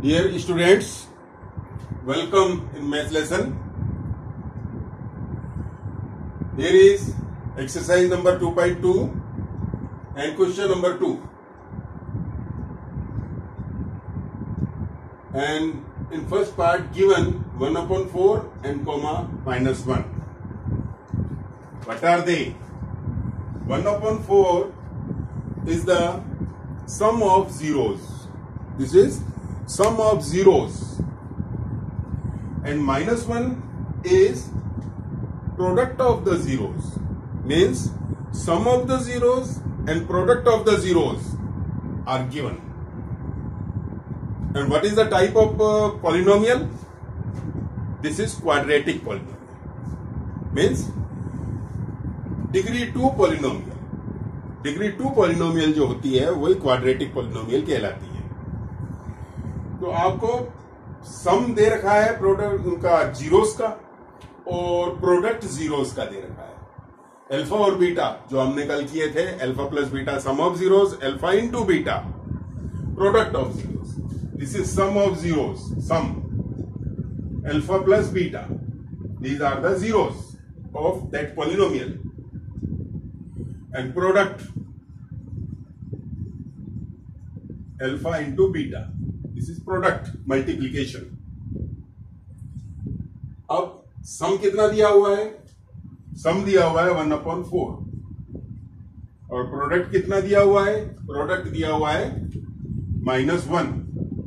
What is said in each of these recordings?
Dear students, welcome in math lesson. Here is exercise number 2.2 and question number 2. And in first part given 1/4 and comma -1. What are they? 1/4 is the sum of zeros. This is sum of zeros, and -1 is product of the zeros, means sum of the zeros and product of the zeros are given. And what is the type of polynomial? This is quadratic polynomial, means degree 2 polynomial. Degree 2 polynomial जो होती है वही quadratic polynomial कहलाती है। तो आपको सम दे रखा है प्रोडक्ट उनका जीरोस का और प्रोडक्ट जीरोस का दे रखा है। अल्फा और बीटा जो हमने कल किए थे, alpha plus beta sum of zeros, alpha into beta product of zeros. This is sum of zeros, sum alpha plus beta, these are the zeros of that polynomial. And product alpha into beta, this is product multiplication. अब सम कितना दिया हुआ है? सम दिया हुआ है 1/4 और product कितना दिया हुआ है? प्रोडक्ट दिया हुआ है -1।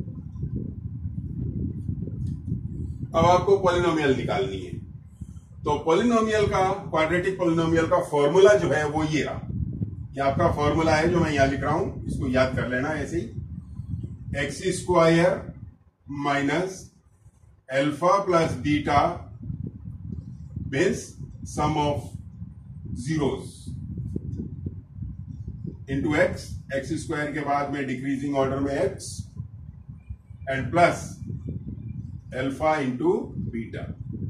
अब आपको पॉलिनोमियल निकालनी है। तो पॉलिनोमियल का, क्वाड्रेटिक पॉलिनोमियल का फॉर्मूला जो है वो ये रहा। ये आपका फॉर्मूला है जो मैं यहां लिख रहा हूं, इसको याद कर लेना ऐसे ही। X square minus alpha plus beta means sum of zeros into x, x square के बाद में डिक्रीजिंग ऑर्डर में x and plus alpha into beta.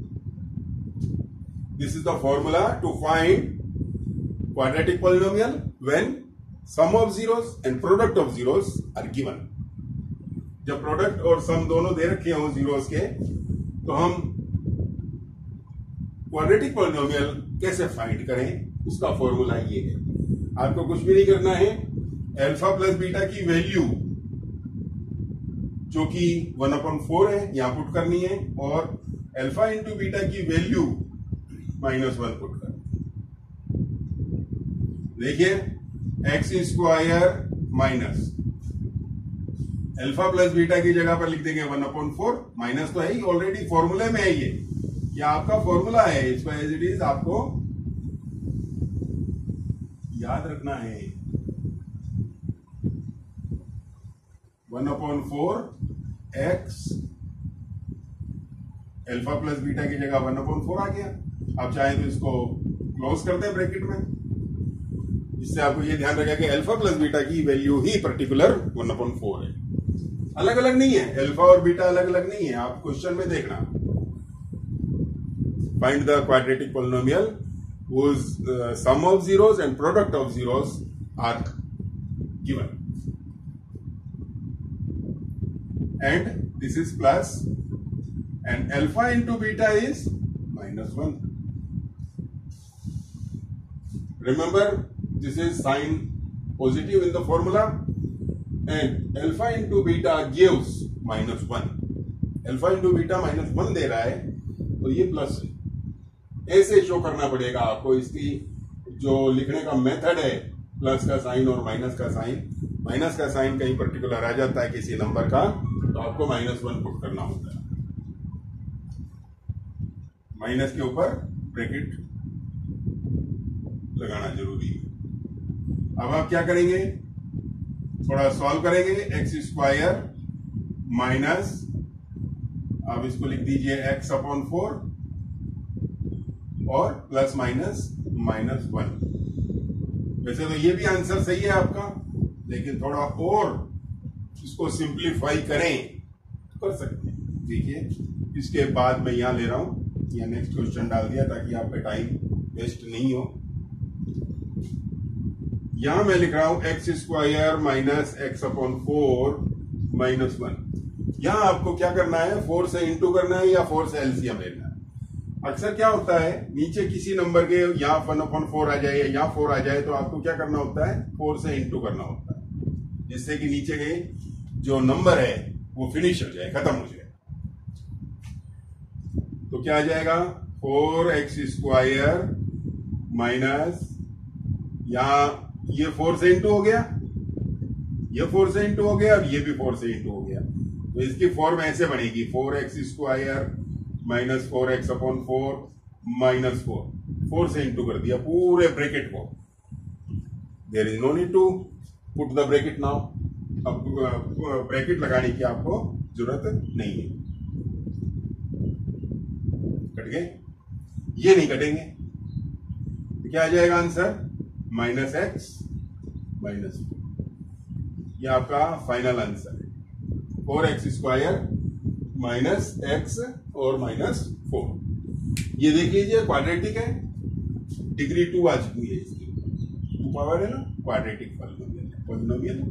This is the formula to find quadratic polynomial when sum of zeros and product of zeros are given. जब product और sum दोनों दे रखे हों zeros के, तो हम क्वाड्रेटिक पॉलिनोमियल कैसे फाइंड करें, उसका फॉर्मूला ये है। आपको कुछ भी नहीं करना है। अल्फा प्लस बीटा की वैल्यू जो कि 1/4 है यहां पुट करनी है और अल्फा इंटू बीटा की वैल्यू -1 पुट कर। देखिए x square minus alpha plus beta की जगह पर लिख देंगे 1/4, माइनस तो है ही, ऑलरेडी फॉर्मूले में है ये आपका फॉर्मूला है, इसको एज इट इज आपको याद रखना है। 1/4 एक्स, अल्फा प्लस बीटा की जगह 1/4 आ गया। आप चाहें तो इसको क्लोज कर दें ब्रैकेट में। इससे आपको ये ध्यान रखें कि अल्फा प्लस बीटा की वैल्यू ही पर्टिकुलर 1/4 है, अलग अलग नहीं है। अल्फा और बीटा अलग अलग नहीं है। आप क्वेश्चन में देखना, find the quadratic polynomial whose sum of zeros and product of zeros are given, and this is plus and alpha into beta is -1. Remember, this is sign positive in the formula, and alpha into beta gives -1. alpha into beta -1 दे रहा है, तो ये plus है। ऐसे show करना पड़ेगा आपको। इसकी जो लिखने का मेथड है, प्लस का साइन और माइनस का साइन, माइनस का साइन कहीं पर्टिकुलर आ जाता है किसी नंबर का, तो आपको -1 पुट करना होता है। माइनस के ऊपर ब्रैकेट लगाना जरूरी है। अब आप क्या करेंगे, थोड़ा सॉल्व करेंगे। एक्स स्क्वायर माइनस, अब इसको लिख दीजिए x/4 और प्लस माइनस -1। वैसे तो ये भी आंसर सही है आपका, लेकिन थोड़ा और इसको सिंप्लीफाई करें तो कर सकते हैं। देखिए इसके बाद मैं यहां ले रहा हूं, या नेक्स्ट क्वेश्चन डाल दिया ताकि आपका टाइम वेस्ट नहीं हो। मैं लिख रहा हूं एक्स स्क्वायर माइनस x/4 -1। यहां आपको क्या करना है, 4 से इंटू करना है या 4 से एलसीएम लेना है। अक्सर क्या होता है, नीचे किसी नंबर के यहाँ 1/4 आ जाए या यहाँ 4 आ जाए तो आपको क्या करना होता है, 4 से इंटू करना होता है, जिससे कि नीचे के जो नंबर है वो फिनिश हो जाए, खत्म हो जाए। तो क्या आ जाएगा, 4x² माइनस, यहां ये 4 से इंटू हो गया, ये 4 से इंटू हो गया और ये भी 4 से इंटू हो गया। तो इसकी फॉर्म ऐसे बनेगी, 4x² माइनस 4x/4 माइनस 4 से इंटू कर दिया पूरे ब्रैकेट को। There is no need to put the bracket now. अब ब्रैकेट लगाने की आपको जरूरत नहीं है। कट गए, ये नहीं कटेंगे तो क्या आ जाएगा आंसर, -x माइनस 4। ये आपका फाइनल आंसर है, 4x² माइनस x और -4। ये देखिए ये क्वाड्रेटिक है, डिग्री 2 आ चुकी है इसकी, 2 पावर है ना, क्वाड्रेटिक पॉलिनोमियल।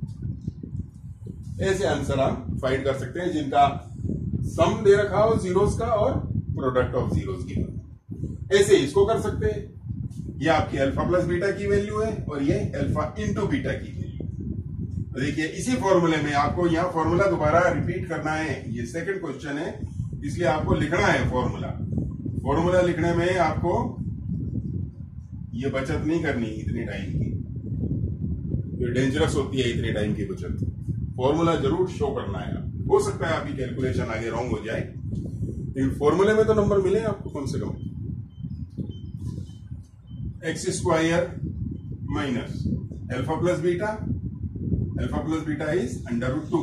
ऐसे आंसर आप फाइंड कर सकते हैं जिनका सम दे रखा हो जीरोस का और प्रोडक्ट ऑफ जीरोस गिवन। ऐसे इसको कर सकते हैं, ये आपकी अल्फा प्लस बीटा की वैल्यू है और ये अल्फा इंटू बीटा की वैल्यू। देखिए इसी फॉर्मूले में आपको यहाँ फॉर्मूला दोबारा रिपीट करना है, ये सेकंड क्वेश्चन है इसलिए आपको लिखना है फॉर्मूला। फॉर्मूला लिखने में आपको ये बचत नहीं करनी इतने टाइम की, ये डेंजरस होती है इतने टाइम की बचत। फॉर्मूला जरूर शो करना है। हो सकता है आपकी कैलकुलेशन आगे रॉन्ग हो जाए, लेकिन फॉर्मूले में तो नंबर मिले आपको कम से कम। x² minus alpha plus beta, alpha plus beta is √2।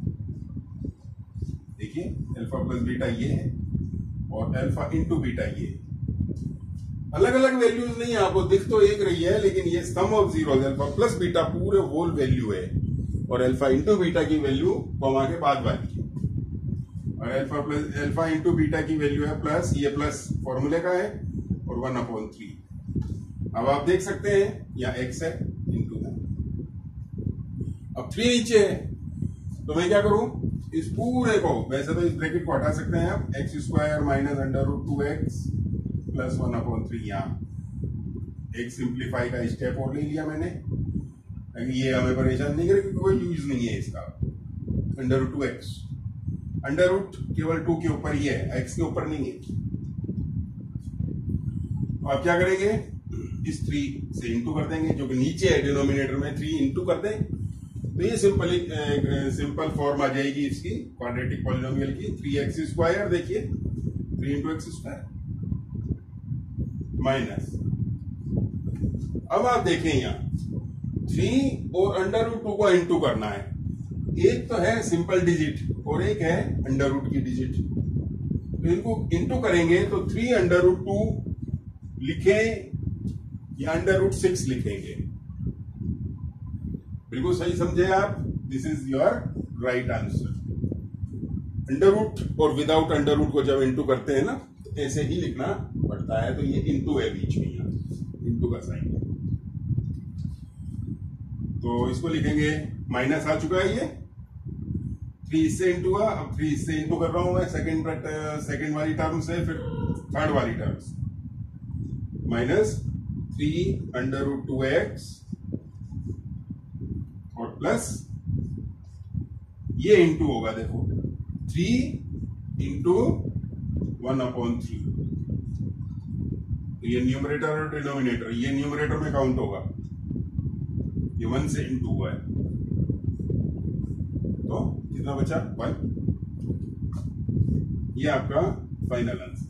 देखिए अल्फा प्लस बीटा ये है और अल्फा इंटू बीटा ये है। अलग अलग वैल्यूज नहीं है, आपको दिख तो एक रही है लेकिन ये sum of zeros, alpha plus beta पूरे होल वैल्यू है और अल्फा इंटू बीटा की वैल्यू कॉमा के बाद वाली है। और अल्फा इंटू बीटा की वैल्यू है प्लस, ये प्लस फॉर्मूले का है और 1/3। अब आप देख सकते हैं यहाँ x है इंटू है, अब 3 नीचे है तो मैं क्या करूं, इस पूरे को, वैसे तो इस ब्रैकेट को हटा सकते हैं आप, x² माइनस √2x प्लस 1/3। यहाँ एक सिंप्लीफाई का स्टेप और ले लिया मैंने, ये हमें परेशान नहीं करेगा, कोई यूज नहीं है इसका। √2x, अंडर रूट केवल 2 के ऊपर ही है, x के ऊपर नहीं है। आप क्या करेंगे, इस 3 से इंटू कर देंगे, जो कि नीचे है डिनोमिनेटर में, 3 इंटू कर दें तो ये सिंपल फॉर्म आ जाएगी इसकी क्वाड्रेटिक पॉलिनोमियल की। 3x², देखिए 3 × x² माइनस, अब आप देखें यहाँ 3 और √2 को इंटू करना है। एक तो है सिंपल डिजिट और एक है √2 की डिजिट, तो इनको इंटू करेंगे तो 3 √2 लिखें या √6 लिखेंगे। बिल्कुल सही समझे आप, this is your right answer. √ और विदाउट √ को जब इंटू करते हैं ना तो ऐसे ही लिखना पड़ता है, तो ये इंटू है बीच में, यहाँ इंटू का साइन है तो इसको लिखेंगे, माइनस आ चुका है ये, 3 इससे इंटू हुआ, अब 3 इससे इंटू कर रहा हूं मैं सेकंड वाली टर्म से, फिर थर्ड वाली टर्म से, माइनस 3 √2x और प्लस ये इंटू होगा, देखो 3 इंटू 1/3, ये न्यूमरेटर और डिनोमिनेटर, ये न्यूमरेटर में काउंट होगा, ये 1 से इंटू हुआ है तो कितना बचा, 1। ये आपका फाइनल आंसर।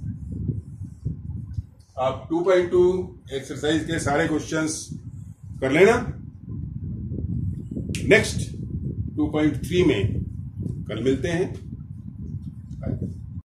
आप 2.2 एक्सरसाइज के सारे क्वेश्चंस कर लेना। नेक्स्ट 2.3 में कल मिलते हैं।